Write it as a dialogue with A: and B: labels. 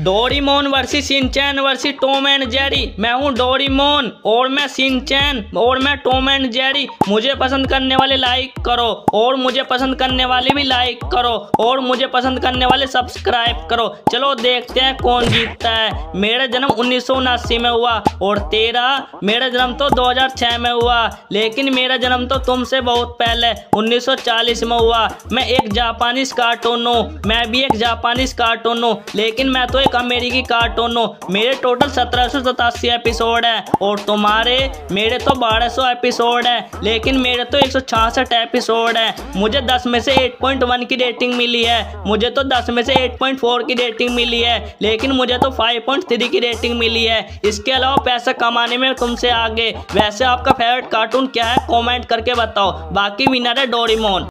A: Doraemon versus Shinchan versus Tom and Jerry. मैं हूँ Doraemon और मैं शिनचैन और मैं टॉम एंड जेरी। मुझे पसंद करने वाले लाइक करो और मुझे पसंद करने वाले भी लाइक करो और मुझे पसंद करने वाले सब्सक्राइब करो। चलो देखते हैं कौन जीतता है। मेरा जन्म 1979 में हुआ और तेरा, मेरा जन्म तो 2006 में हुआ, लेकिन मेरा जन्म तो तुमसे बहुत पहले 1940 में हुआ। मैं एक जापानीज कार्टून हूँ, मैं भी एक जापानीज कार्टून हूँ, लेकिन मैं तो एक अमेरिकी कार्टून हूँ। मेरे टोटल 1787 एपिसोड है और तुम्हारे, मेरे तो 1200 एपिसोड है, लेकिन मेरे तो 166 एपिसोड है। मुझे 10 में से 8.1 की रेटिंग मिली है, मुझे तो 10 में से 8.4 की रेटिंग मिली है, लेकिन मुझे तो 5.3 की रेटिंग मिली है। इसके अलावा पैसा कमाने में तुमसे आगे। वैसे आपका फेवरेट कार्टून क्या है, कमेंट करके बताओ। बाकी विनर है डोरेमोन।